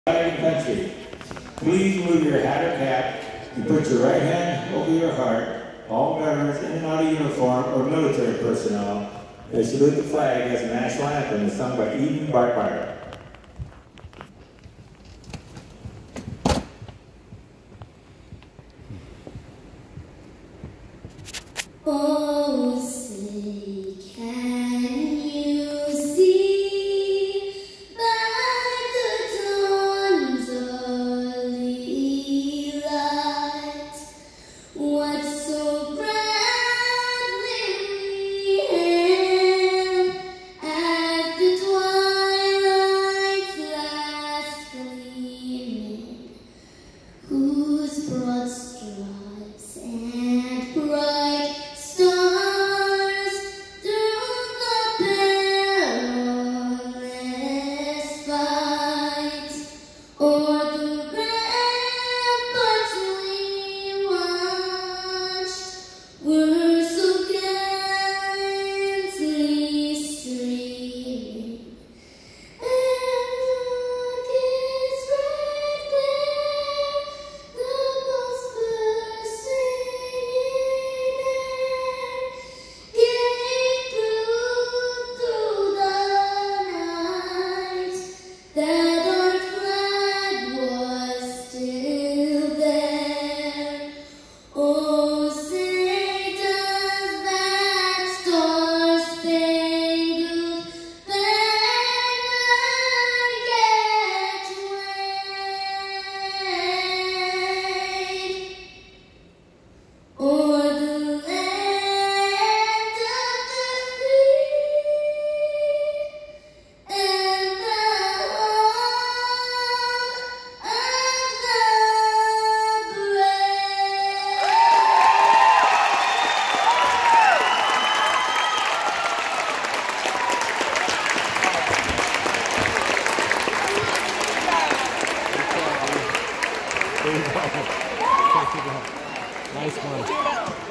Country. Please move your hat or cap. You put your right hand over your heart. All veterans in and out of uniform or military personnel, they salute the flag as the national anthem is sung by Barkmeier. Oh, say, can you see by the dawn's early light what so proudly we hailed as the twilight's last gleaming, whose broad stripes and bright stars through the perilous fight o'er the ramparts we watched were so gallantly streaming, and on its red glare the pulse bursting in air gave proof through the night that our flag was still there. Oh, say does that star-spangled banner yet wave o'er the land of the free and the home of the brave? Nice one.